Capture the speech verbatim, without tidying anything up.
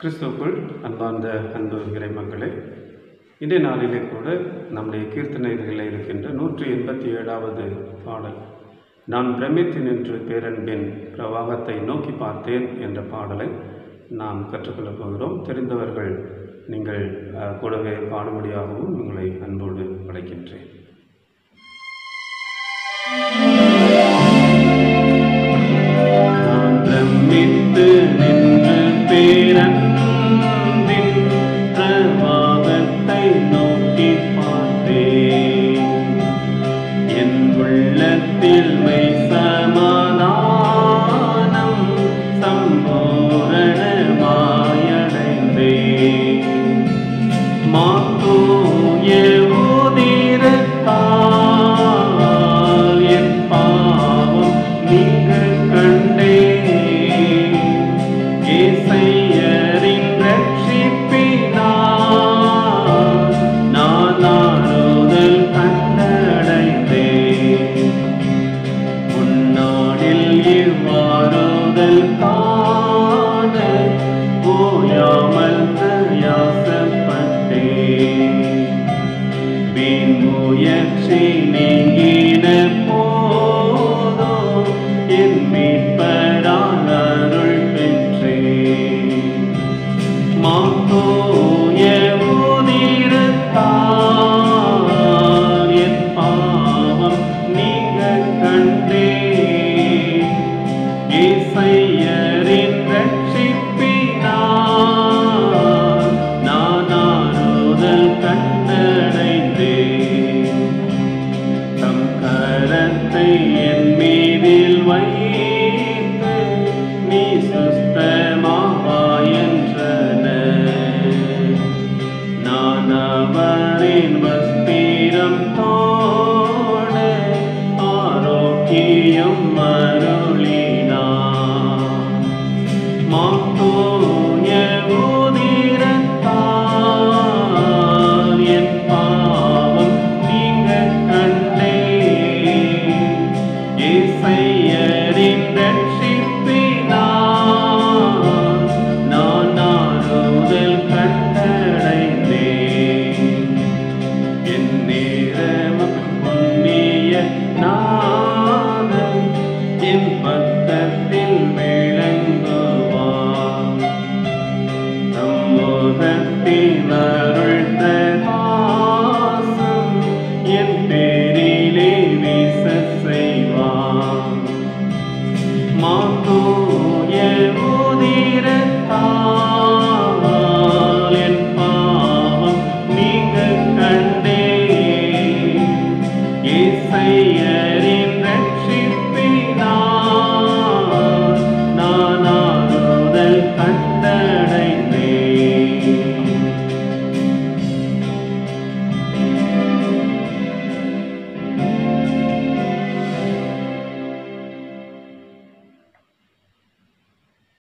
கிறிஸ்துவுக்குள் அன்பார்ந்த அன்பு இறைமக்களே, இன்றைய நாளிலே கூட நம்முடைய கீர்த்தனைகளில் இருக்கின்ற நூற்றி எண்பத்தி ஏழாவது பாடல், நான் பிரமித்து நின்று பேரன்பின் பிரவாகத்தை நோக்கி பார்த்தேன் என்ற பாடலை நாம் கற்றுக்கொள்ளப் போகிறோம். தெரிந்தவர்கள் நீங்கள் கூடவே பாடும்படியாகவும் உங்களை அன்போடு அழைக்கின்றேன். நான் பிரமித்து நின்று பேரன்பின் பிரவாகத்தை நோக்கி பார்த்தேன், என் உள்ளத்தில் மெய் சமாதானம் சம்பூரணமாயடைந்தேன். மாத்தூய உதிரத்தால் என் பாவம் நீங்க கண்டேன், இயேசையரின் ரட்சிப்பினால் நான் ஆறுதல் கண்டடைந்தேன். முன்னாடில் இவ்வாறுதல் காண ஓயாமல் பிரயாசப்பட்டேன், வீண் முயற்சி நீங்கின போதோ என் மீட்பரால் அருள் பெற்றேன். மாத்தூய உதிரத்தால் என் பாவம் நீங்க கண்டேன், இயேசையரின் ரட்சிப்பினால் நான் ஆறுதல் கண்டடைந்தேன். தம் கரத்தை என் மீதில் வைத்து நீ சுஸ்தமாவாய் என்றனர். நான் அவரின் வஸ்திரம் தோட ஆரோக்கியம் அருளினார். மாத்தூய உதிரத்தால் என் பாவம் நீங்க கண்டேன், இயேசையரின் ரட்சிப்பினால் நான் ஆறுதல் கண்டடைந்தேன். என் நேரமும் புண்ணிய நாதன் என் பக்கத்தில் விளங்குவார். சமூகத்தின் அருள் பிரகாசம் என் பேரிலே வீச செய்வார். மாத்தூய உதிரத்தால் என் பாவம் நீங்க கண்டேன், இயேசையரின் ரட்சிப்பினால்